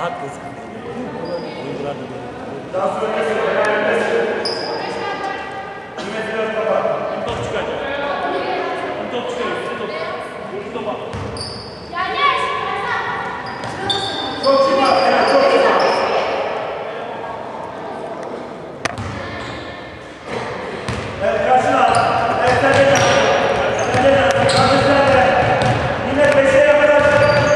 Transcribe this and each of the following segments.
rahat gözüküyor. Oyuncular da böyle. Top çıkacak. Top çıkıyor. Top. Çok çıkma. Çok çıkma. Evet, karşına. Evet, sen yine 5'e yapacağız.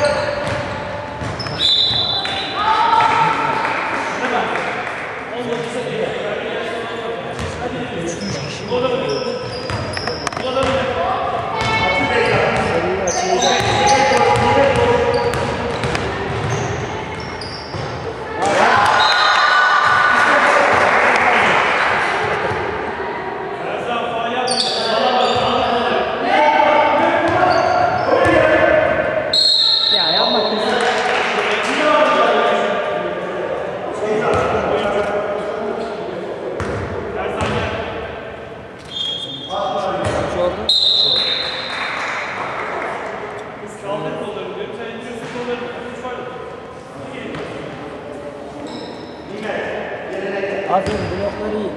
Aferin, blokları iyi.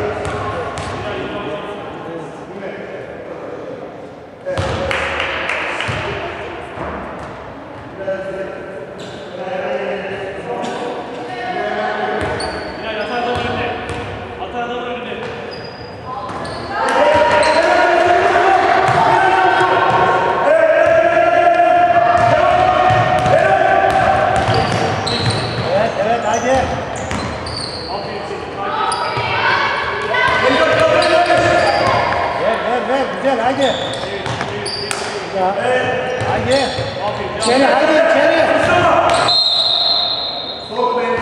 Evet, hadi. Ver, güzel, hadi. Ya. Hadi. İçeri, hadi içeri. Sok beni.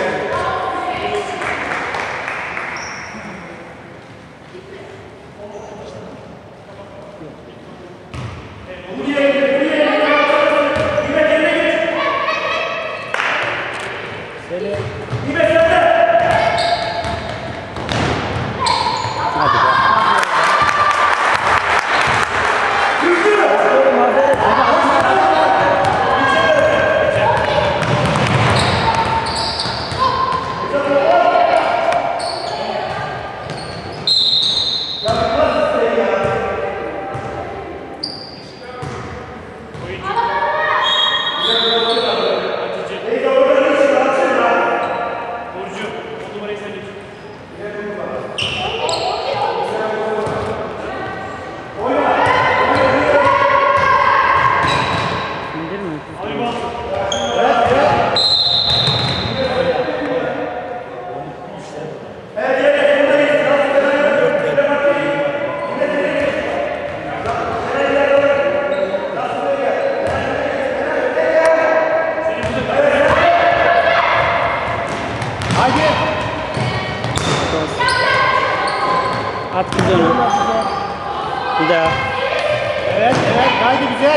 At güzel onu. Bir daha. Evet, haydi güzel.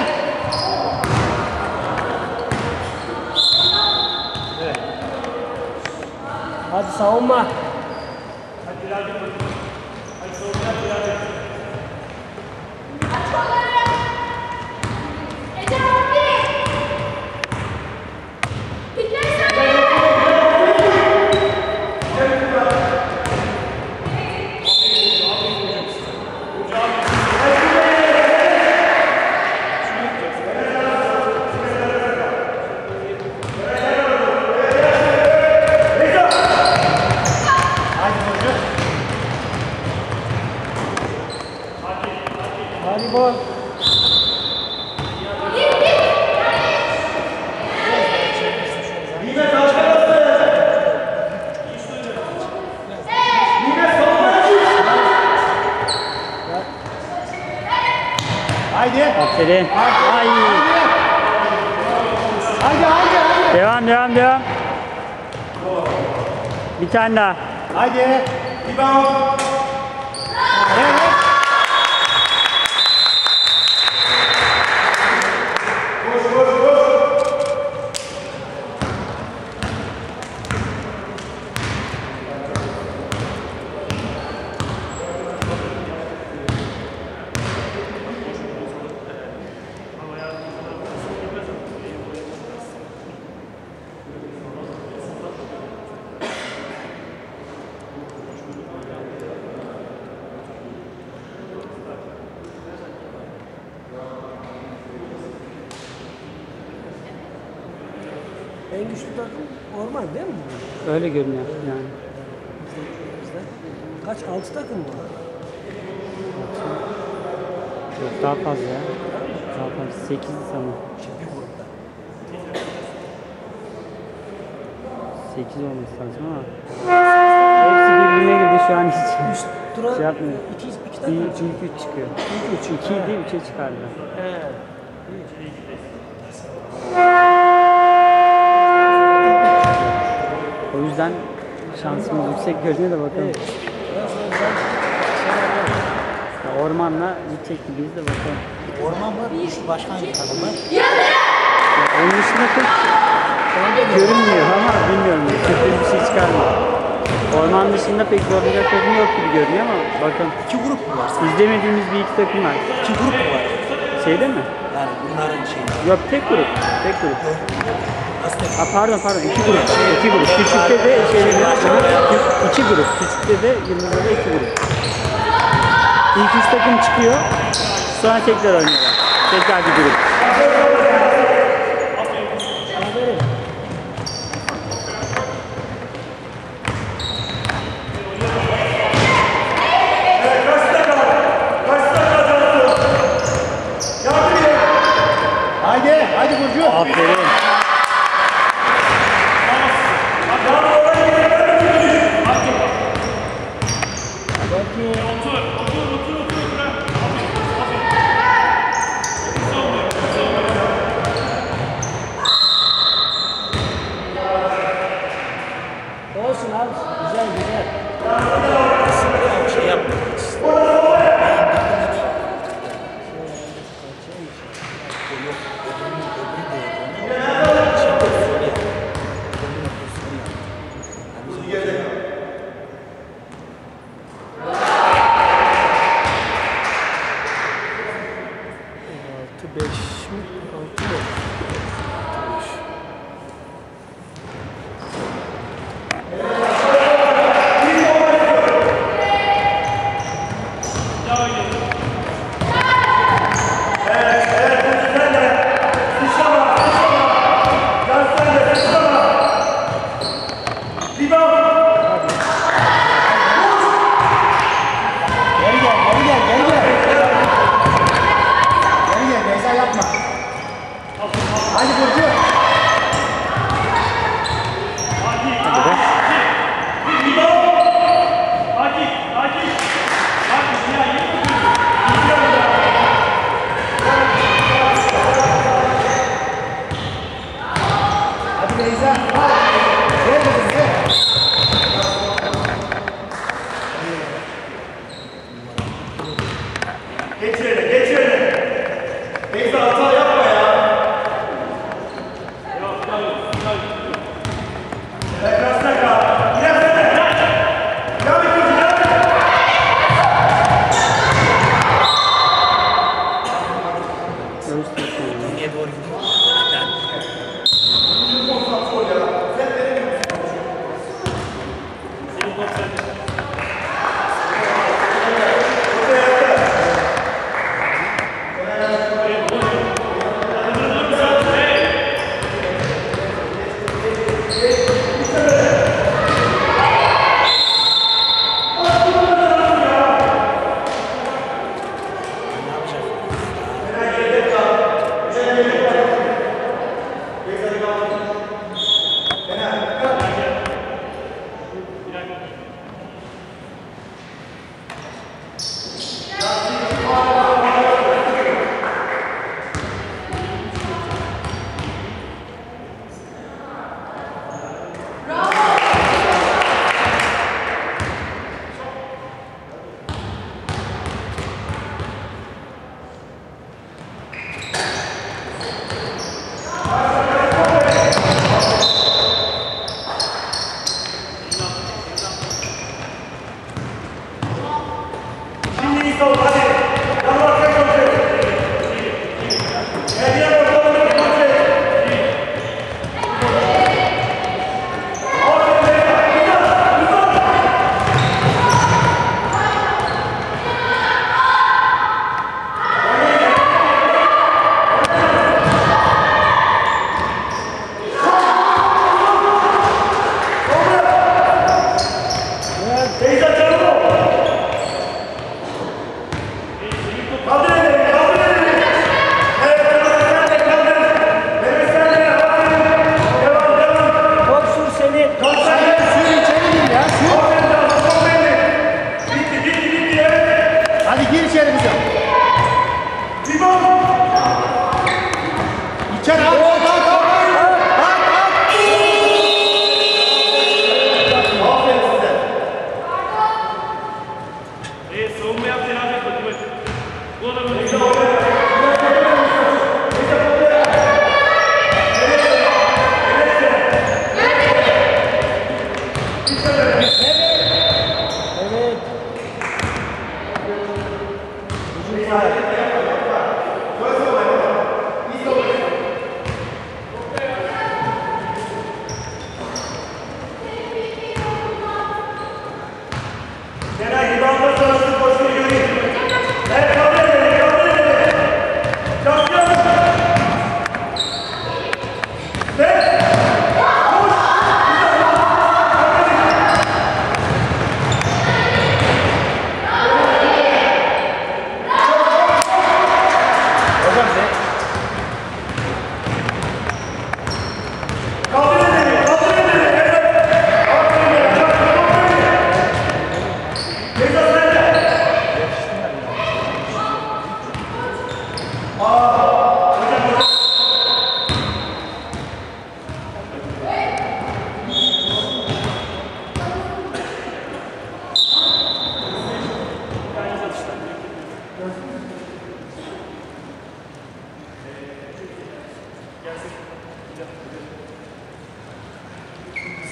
Evet. Hadi savunma. Hadi biraz yapalım. Hadi savunma biraz yapalım. Hadi bol. Haydi. Aferin. Ay. Haydi. Devam. Bir tane daha. Haydi. Rebound. Evet. En güçlü takım Orman değil mi? Öyle görünüyor yani. Bizde. Kaç? 6 takım mı var? Yok daha fazla ya. Daha fazla. 8 sanırım. Bir grupta. 8 olması lazım ama. Hepsi birbirine girdi şu an hiç. Üst tura Şey yapmıyor. iki takım mı çıktı? İlk 3 çıkıyor. İlk 3. 2 değil 3'e çıkardı. He. O yüzden şansımız yüksek görünüyor da bakalım. Evet. Nasıl güzel şeyler var. Ya ormanla gidecek gibiyiz de bakalım. Orman var, güçlü başkan takımı. Ya onun dışında pek görünmüyor ama bilmiyorum. Sürpriz bir şey çıkarmıyor. Orman dışında pek zorlayacak takım yok gibi görünüyor ama bakın. İki grup mu var? İzlemediğimiz bir iki takım var. İki grup mu var? Şeyde mi? Yani bunların şeyi. Yok tek grup. Tek grup. Nasıl tek? Ha pardon iki grup. İki grup. Küçükte de iki grup. Küçükte de Yıldız'da da iki grup. İlk üç takım çıkıyor. Sonra tekrar oynuyorlar. Tekrar bir grup. Haydi Burcu. Aferin. Olsun abi. Güzel güzel. Şey yapmak. Altı beş mi? 6 mı? Geri gel Beyza yapma. Haydi Burcu. Hadi Beyza. Gel kızım gel. Geç öyle, geç öyle. Beyza hata yapma ya. Arkasına kal. İleride. Devam et kızım, devam et. Niye doğru gidiyor?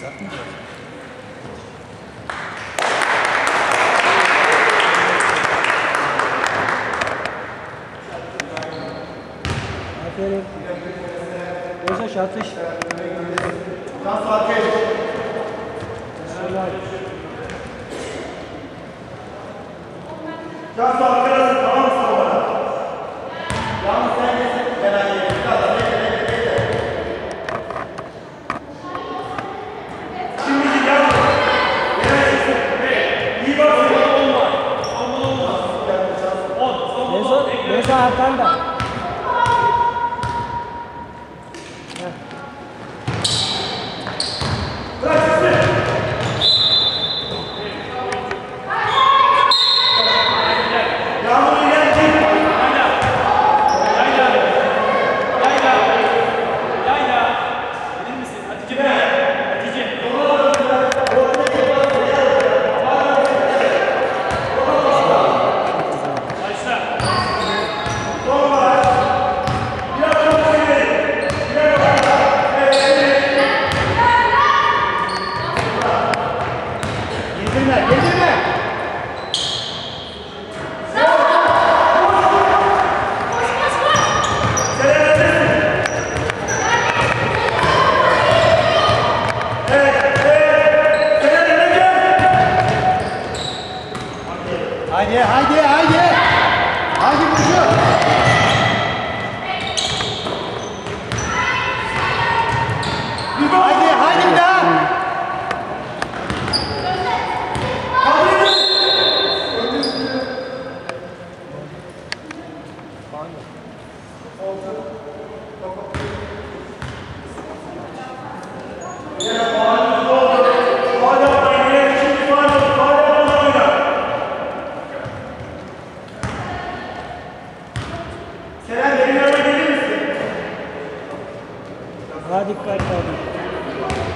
Aferin. Bozaş atış. Nasıl ateş? Helal. Nasıl arkadaşlar? Tamam mı sana? Yalnız sen de fena değil. Biraz da bekle. Şimdi git yavrum. İyi bak. Meza arkanda. Bırak sesini. Yağmur ilerci. Yedirme. Haydi. Haydi Burcu. Haydi bir daha. Selam benim yanıma gelir misin? Daha dikkatli olun.